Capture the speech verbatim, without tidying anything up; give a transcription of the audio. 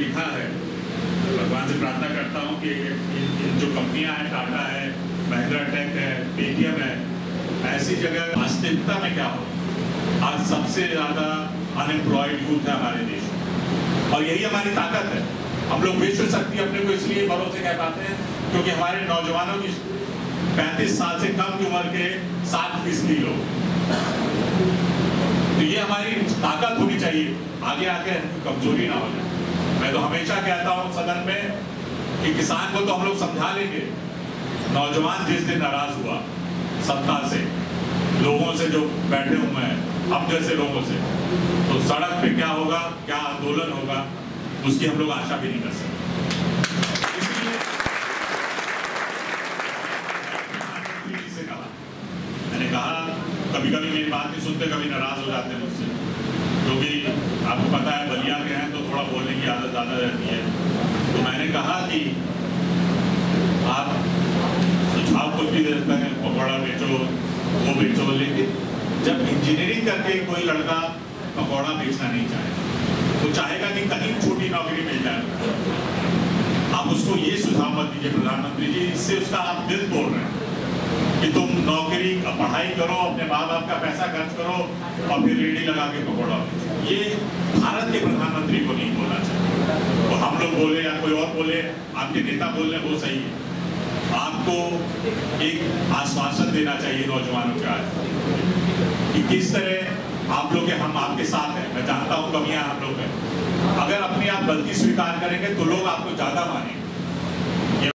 लिखा है, भगवान से प्रार्थना करता हूँ कि इन, इन जो कंपनियां हैं, टाटा है, महिंद्रा टेक है, पेटीएम है, ऐसी जगह वास्तविकता में क्या हो, आज सबसे ज्यादा अनएम्प्लॉयड यूथ है हमारे देश में, और यही हमारी ताकत है। हम लोग विश्व शक्ति अपने को इसलिए भरोसे कह पाते हैं क्योंकि हमारे नौजवानों की पैंतीस साल से कम की उम्र के सात फीसदी लोग, तो ये हमारी ताकत होनी चाहिए, आगे आके कमजोरी ना हो जाए। मैं तो हमेशा कहता हूँ सदन में कि किसान को तो हम लोग समझा लेंगे, नौजवान जिस दिन नाराज हुआ सत्ता से, लोगों से जो बैठे हुए हैं, हम जैसे लोगों से, तो सड़क पे क्या होगा, क्या आंदोलन होगा, उसकी हम लोग आशा भी नहीं कर सकते। इसलिए कहा मैंने कहा कभी कभी मेरी बात नहीं सुनते, कभी नाराज हो जाते हैं मुझसे, क्योंकि आपको पता है बलिया के हैं तो थोड़ा बोलने की आदत ज्यादा रहती है। तो मैंने कहा कि आप सुझाव कुछ भी देते हैं, पकौड़ा बेचो, वो बेचो, लेकिन जब इंजीनियरिंग करके कोई लड़का पकौड़ा बेचना नहीं चाहे, वो चाहेगा कि कहीं छोटी नौकरी मिल जाए। आप उसको ये सुझाव मत दीजिए प्रधानमंत्री जी, इससे उसका आप दिल तोड़ रहे हैं कि तुम नौकरी पढ़ाई करो, अपने माँ बाप का पैसा खर्च करो और फिर रेडी लगा के पकौड़ा। ये भारत के प्रधानमंत्री को नहीं बोलना चाहिए। तो हम लोग बोले या कोई और बोले, आपके नेता बोल रहे वो सही है, आपको एक आश्वासन देना चाहिए नौजवानों के आज कि किस तरह आप लोग हम आपके साथ हैं। मैं जानता हूँ कमियां आप लोग हैं, अगर अपनी आप गलती स्वीकार करेंगे तो लोग आपको ज्यादा मानेंगे।